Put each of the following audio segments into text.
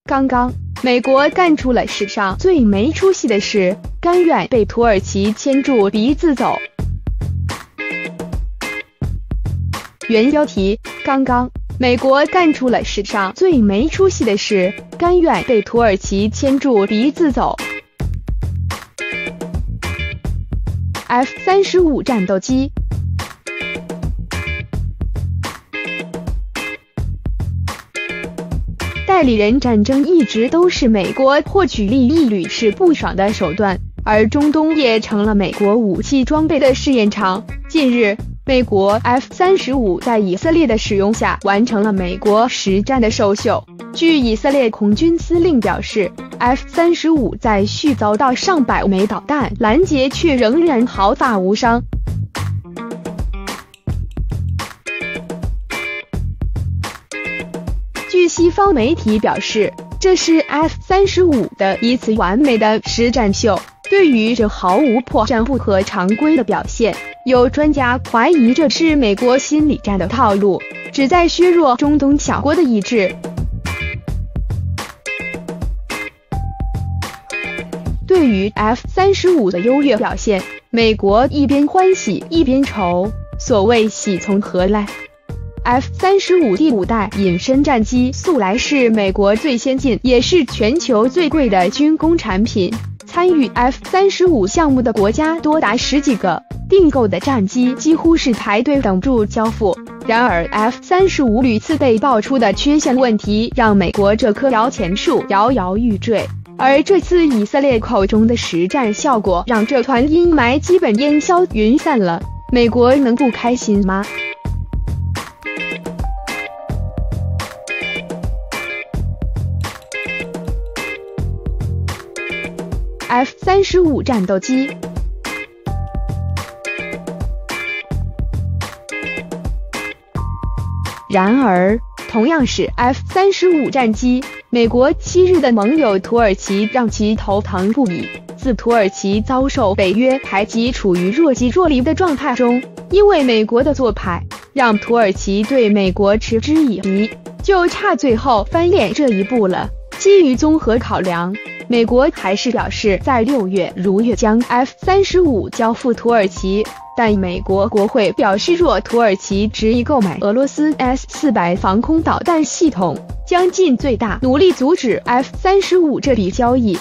刚刚，美国干出了史上最没出息的事，甘愿被土耳其牵住鼻子走。原标题：刚刚，美国干出了史上最没出息的事，甘愿被土耳其牵住鼻子走。F-35战斗机。代理人战争一直都是美国获取利益屡试不爽的手段，而中东也成了美国武器装备的试验场。近日，美国 F-35在以色列的使用下完成了美国实战的首秀。据以色列空军司令表示， F-35在续遭到上百枚导弹拦截却仍然毫发无伤。据西方媒体表示，这是 F-35的一次完美的实战秀。对于这毫无破绽、不合常规的表现，有专家怀疑这是美国心理战的套路，旨在削弱中东小国的意志。对于 F-35的优越表现，美国一边欢喜一边愁。所谓喜从何来？F-35第5代隐身战机素来是美国最先进也是全球最贵的军工产品，参与 F-35项目的国家多达10几个，订购的战机几乎是排队等住交付。然而 F-35屡次被爆出的缺陷问题，让美国这棵摇钱树摇摇欲坠。而这次以色列口中的实战效果，让这团阴霾基本烟消云散了，美国能不开心吗？F-35战斗机。然而，同样是 F-35战机，美国昔日的盟友土耳其让其头疼不已。自土耳其遭受北约排挤，处于若即若离的状态中，因为美国的做派，让土耳其对美国嗤之以鼻，就差最后翻脸这一步了。基于综合考量，美国还是表示在6月如约将 F-35交付土耳其，但美国国会表示，若土耳其执意购买俄罗斯 S-400防空导弹系统，将尽最大努力阻止 F-35这笔交易。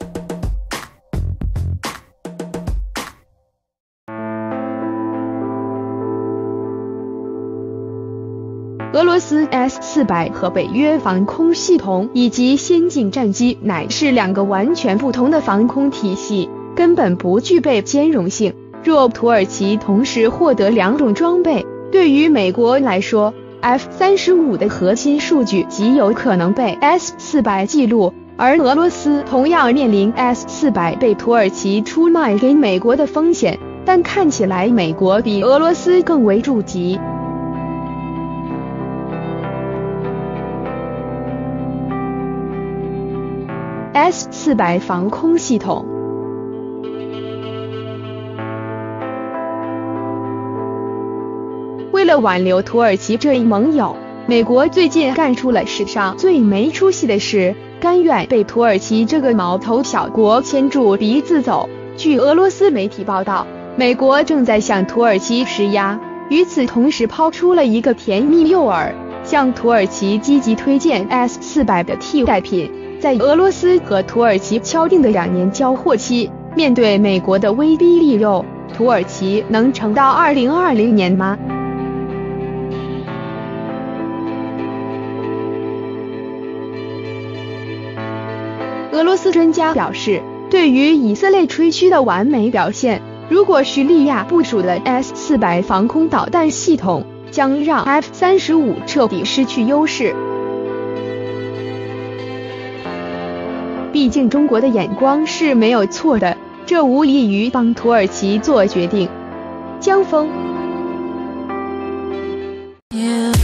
俄罗斯 S-400和北约防空系统以及先进战机乃是2个完全不同的防空体系，根本不具备兼容性。若土耳其同时获得2种装备，对于美国来说 ，F-35的核心数据极有可能被 S-400记录，而俄罗斯同样面临 S-400被土耳其出卖给美国的风险，但看起来美国比俄罗斯更为着急。S-400防空系统。为了挽留土耳其这一盟友，美国最近干出了史上最没出息的事，甘愿被土耳其这个毛头小国牵住鼻子走。据俄罗斯媒体报道，美国正在向土耳其施压，与此同时抛出了一个甜蜜诱饵，向土耳其积极推荐 S-400的替代品。在俄罗斯和土耳其敲定的2年交货期，面对美国的威逼利诱，土耳其能撑到2020年吗？俄罗斯专家表示，对于以色列吹嘘的完美表现，如果叙利亚部署的 S-400防空导弹系统，将让 F-35彻底失去优势。毕竟中国的眼光是没有错的，这无异于帮土耳其做决定。江峰。